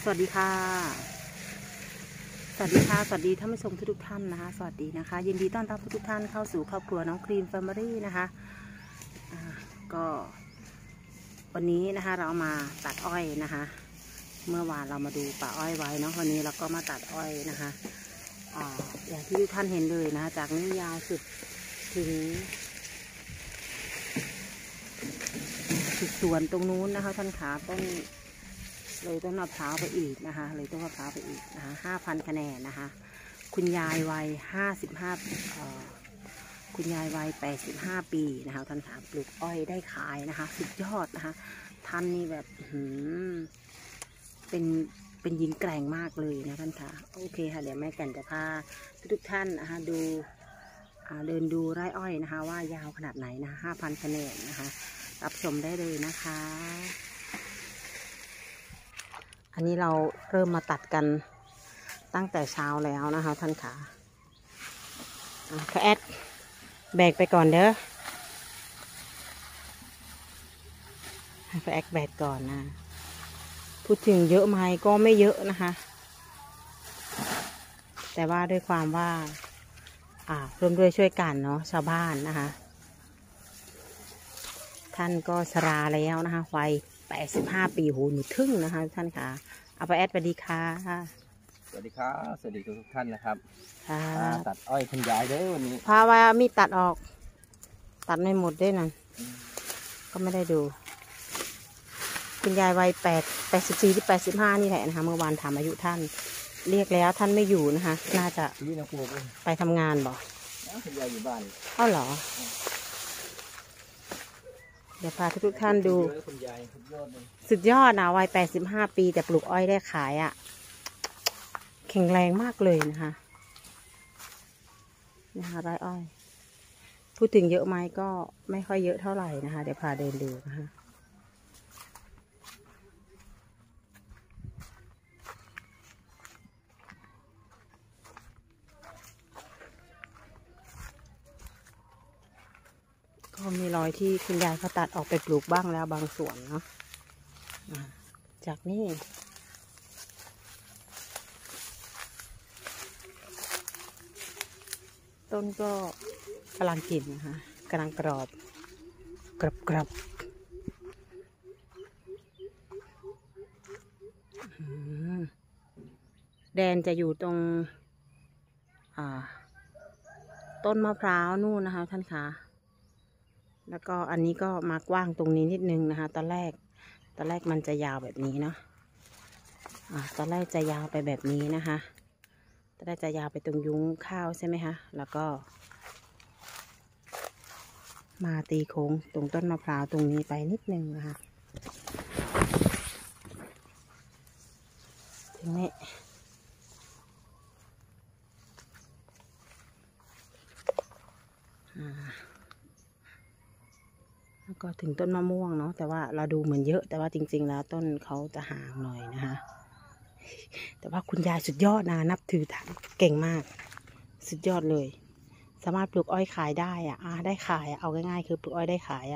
สวัสดีค่ะสวัสดีค่ะสวัสดีท่านผู้ชมทุกท่านนะคะสวัสดีนะคะยินดีต้อนรับทุกท่านเข้าสู่ครอบครัวน้องครีมแฟมิลี่นะคะก็วันนี้นะคะเรามาตัดอ้อยนะคะเมื่อวานเรามาดูป่าอ้อยไว้เนาะวันนี้เราก็มาตัดอ้อยนะคะอย่างที่ทุกท่านเห็นเลยนะคะจากนี้ยาวสุดถึงสวนตรงนู้นนะคะท่านขาต้นเลยต้นมะพร้าวไปอีกนะคะเลยต้นมะพร้าวไปอีกนะคะ5,000 คะแนนนะคะคุณยายวัยคุณยายวัย85 ปีนะคะท่านขาปลูกอ้อยได้ขายนะคะสุดยอดนะคะท่านนี่แบบเป็นหญิงแกร่งมากเลยนะท่านขาโอเคค่ะเดี๋ยวแม่แก่นจะพาทุกท่านนะคะดูเดินดูไร่อ้อยนะคะว่ายาวขนาดไหนนะ5,000 คะแนนนะคะรับชมได้เลยนะคะอันนี้เราเริ่มมาตัดกันตั้งแต่เช้าแล้วนะคะท่านขาแอดแบกไปก่อนเด้อให้แอดแบกก่อนนะพูดถึงเยอะไหมก็ไม่เยอะนะคะแต่ว่าด้วยความว่าร่วมด้วยช่วยกันเนาะชาวบ้านนะคะท่านก็ชราแล้วนะคะวัย85 ปีโหหนูทึ่งนะคะท่านค่ะเอาไปแอดสวัสดีค่ะสวัสดีครับสวัสดีทุกท่านนะครับตัดอ้อยคุณยายเด้อวันนี้พาว่ามีตัดออกตัดไม่หมดด้วยนั่นก็ไม่ได้ดูคุณยายวัย84 หรือ 85นี่แหละนะคะเมื่อวานถามอายุท่านเรียกแล้วท่านไม่อยู่นะคะน่าจะไปทำงานบอกคุณยายอยู่บ้านเหรอเดี๋ยวพาทุกท่านดูสุดยอดนะวัย85 ปีแต่ปลูกอ้อยได้ขายแข็งแรงมากเลยนะคะไร่อ้อยพูดถึงเยอะไหมก็ไม่ค่อยเยอะเท่าไหร่นะคะเดี๋ยวพาเดินดูนะคะก็มีรอยที่คุณยายเขาตัดออกไปปลูกบ้างแล้วบางส่วนเนาะจากนี้ต้นก็กำลังกินนะคะกำลังกรอบแดนจะอยู่ตรงต้นมะพร้าวนู่นนะคะท่านคะแล้วก็อันนี้ก็มากว้างตรงนี้นิดนึงนะคะตอนแรกมันจะยาวแบบนี้เนาะตอนแรกจะยาวไปแบบนี้นะคะตอนแรกจะยาวไปตรงยุ้งข้าวใช่ไหมคะแล้วก็มาตีโค้งตรงต้นมะพร้าวตรงนี้ไปนิดนึงนะคะถึงนี้แล้วก็ถึงต้นมะม่วงเนาะแต่ว่าเราดูเหมือนเยอะแต่ว่าจริงๆแล้วต้นเขาจะห่างหน่อยนะคะแต่ว่าคุณยายสุดยอดนะนับถือท่านเก่งมากสุดยอดเลยสามารถปลูกอ้อยขายได้ได้ขายเอาง่ายๆคือปลูกอ้อยได้ขาย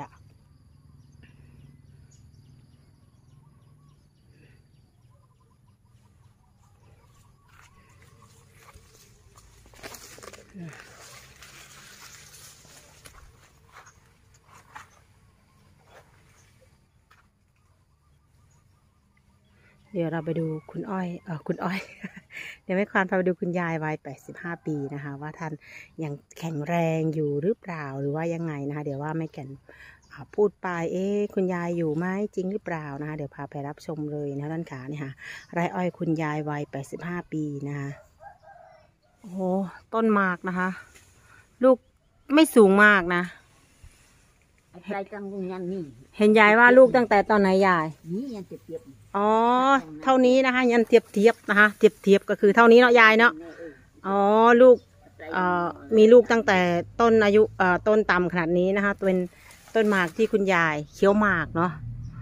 เดี๋ยวเราไปดูคุณอ้อย เดี๋ยวแม่ควานพาไปดูคุณยายวัย85 ปีนะคะว่าท่านยังแข็งแรงอยู่หรือเปล่าหรือว่ายังไงนะคะเดี๋ยวว่าแม่แก่นพูดไปคุณยายอยู่ไหมจริงหรือเปล่านะคะเดี๋ยวพาไปรับชมเลยนะท่านขาเนี่ยค่ะไร่อ้อยคุณยายวัย85 ปีนะคะโอ้โหต้นหมากนะคะลูกไม่สูงมากนะเห็นยายว่าลูกตั้งแต่ตอนไหนยายนี่ยันเทียบเท่านี้นะคะยันเทียบนะคะเทียบก็คือเท่านี้เนาะยายเนาะลูกมีลูกตั้งแต่ต้นอายุต้นต่ำขนาดนี้นะคะเป็นต้นหมากที่คุณยายเคี้ยวหมากเนาะ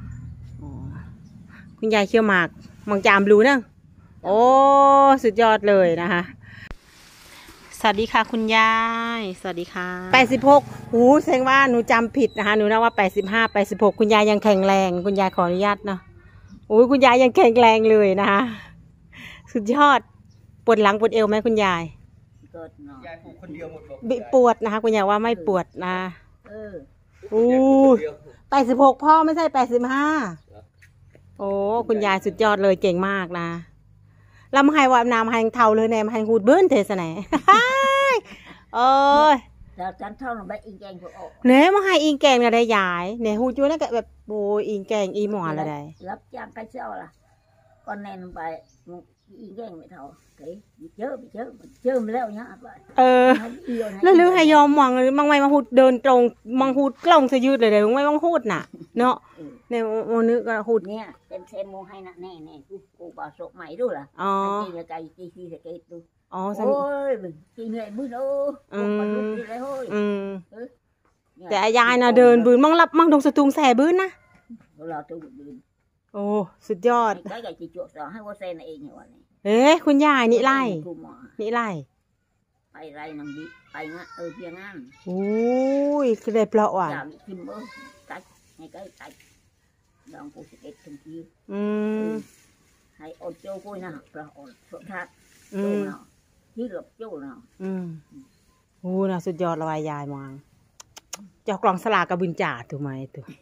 คุณยายเคี้ยวหมากมังจามบลูเนาะโอ้สุดยอดเลยนะคะสวัสดีค่ะคุณยายสวัสดีค่ะ86หูแสดงว่าหนูจำผิดนะคะหนูนึกว่า85 86คุณยายยังแข็งแรงคุณยายขออนุญาตเนาะโอ้ยคุณยายยังแข็งแรงเลยนะคะสุดยอดปวดหลังปวดเอวไหมคุณยายเกิดเนาะยายปลูกคนเดียวหมดบอกปวดนะคะคุณยายว่าไม่ปวดนะเอออู้ยายปลูกคนเดียว 86พ่อไม่ใช่85โอ้คุณยายสุดยอดเลยเก่งมากนะแล้วมาให้ว่าน้ำให้เท่าเลยเนี่ยมาให้หูดเบิ้นเทสไหนเอ้ยแล้วฉันเท่านั้นไปอิงแกงพวกออกเนี่ยมาให้อิงแกงอะไรยายเนี่ยหูดอยู่นั่นก็แบบโอ้ยอิงแกงอีหมอนอะไรรับจ้างใครเช่าล่ะก็แน่นไปอิงแกงไม่เท่าเฮ้ยเจอมาแล้วเนี่ยไปเออแล้วลือให้ยอมมองหรือบางไม่มาหูดเดินตรงมองหูดกล้องสะยืดเลยบางไม่มองหูดน่ะเนาะเนี่ยโมนึกก็หูดเนี่ยเป็นเซมโมให้นะแน่กูบอกสดใหม่ด้วยล่ะอ๋อตีละไก่ตีทีละไก่ดูอ๋อโอ้ยตีเหนื่อยมืดโอ้มันลุกทีไรเฮ้ยแต่ยายน่ะเดินบืนมั่งรับมั่งตรงสตูงแส่บืนนะเราตัวดืนโอ้สุดยอดไก่จีจวกสองให้ว่าเซนเองอย่างวันนี้เอ๊ะคุณยายนี่ไล่นี่ไล่ไปไรนังดิไปงะเพียงงานโอ้ยคือได้เปล่าอ่ะอย่าทิมกัดให้ไก่กัดลองกูสิเอ็ดทันที ให้อดโจ้กูนะเราอดสดทัดโจ้เนาะที่เหลือโจ้เนาะโอ้น่ะสุดยอดละวายยายมองเจ้ากล่องสลากกับบุญจ่าถูกไหมถูก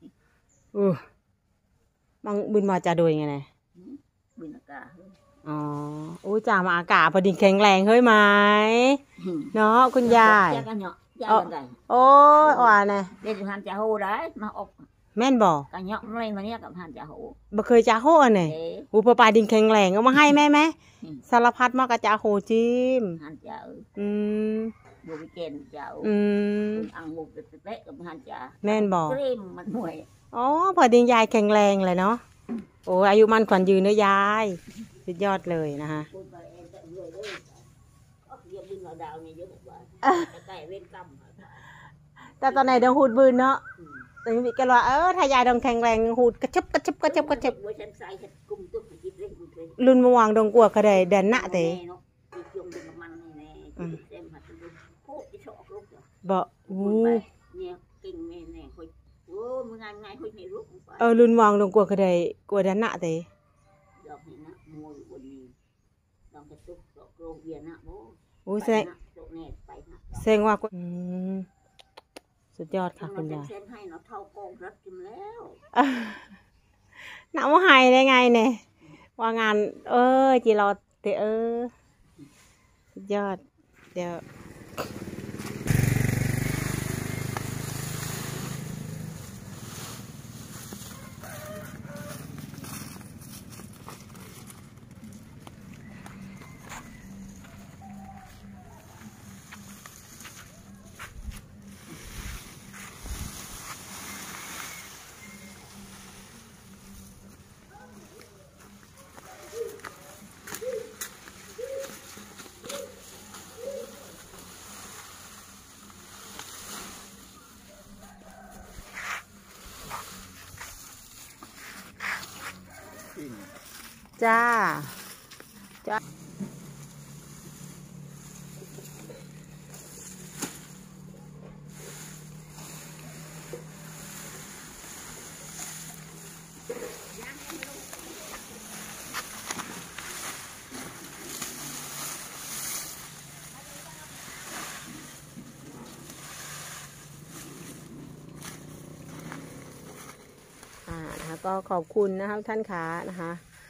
มังบุญมาจ่าโดยไงไงบินอากาศอ๋อโอ้จ่ามาอากาศพอดีแข็งแรงเฮ้ยไหมเนาะคุณยายยากันเนาะยากันได้โอ้ยอ่อนนะเดี๋ยวหันจะโหได้มาอบแม่นบอกกันเนาะไม่มาเนี่ยกับหันจะโหบ่เคยจ่าโหอันไหนอุปปาดินแข็งแรงเอามาให้แม่ไหมสารพัดมากกับจ่าโหจิมหันจะ บุกเกนจะอังบุกเตะกับหันจะแม่นบอกเกรมมันห่วยอ๋อพอดินยายแข็งแรงเลยเนาะโอ้อายุมันขวัญยืนเนอะยายสุดยอดเลยนะคะคุณไปเองแต่รวยด้วยเรียบดินเราดาวเนี่ยเยอะแบบว่าใกล้เว้นกรรมแต่ตอนไหนเดี๋ยวหูดบืนเนาะแต่มีกันว่าถ้ายายดองแข็งแรงหูดกระชับไว้ฉันใส่เห็ดกุ้งตุ้มจิตเล่นบุญเลยลุนมาวางดงกลัวก็ได้เดินหน้าเตะจงเป็นมันแน่เต็มหัดดูโคตรจะชอบลูกบ่อู้เนี่ยกิ่งแน่คุยโอ้มึงไงคุยไม่รู้ลุนวางดงกลัวก็ได้กลัวเดินหน้าเตะดอกนี่นะมวยบนนี้ดอกกระตุกดอกโรงเรียนนะโอ้โอ้แสดงว่าสุดยอดค่ะคุณยายเซ็นให้เนาะเท่าโกงรัดกินแล้วหนาวหายได้ไงเนี่ยว่างานจีรอเตะสุดยอดเดี๋ยวจ้านะคะก็ขอบคุณนะคะท่านขานะคะ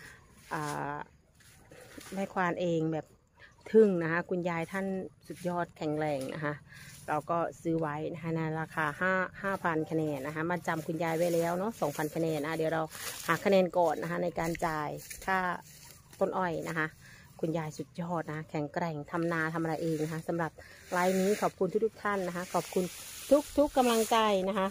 แม่ควานเองแบบทึ่งนะคะคุณยายท่านสุดยอดแข็งแรงนะคะเราก็ซื้อไว้นะคะในราคา5,000 คะแนนนะคะมาจำคุณยายไว้แล้วเนาะ 2,000 คะแนนนะเดี๋ยวเราหาคะแนนก่อนนะคะในการจ่ายค่าต้นอ้อยนะคะคุณยายสุดยอดนะแข็งแกร่งทำนาทำอะไรเองนะคะสำหรับไลฟ์นี้ขอบคุณทุกท่านนะคะขอบคุณทุกกำลังใจนะคะ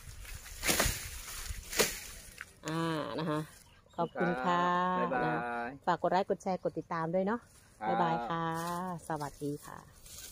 นะคะขอบคุณค่ะฝากกดไลค์กดแชร์กดติดตามด้วยเนาะบ๊ายบายค่ะสวัสดีค่ะ